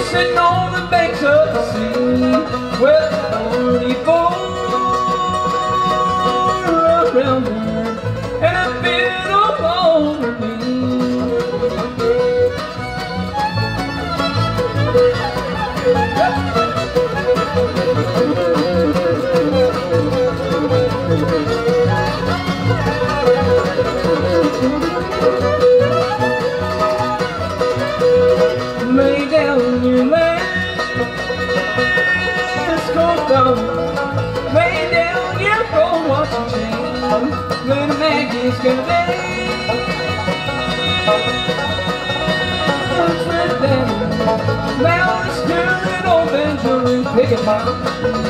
sitting on the banks of the sea, with the 44 around her, and a fiddle over me. Lay down your last cold dog. Lay down your gold watch and chain. Little Maggie's gonna dance with them. Now let's do it old Benjamin, pick it up.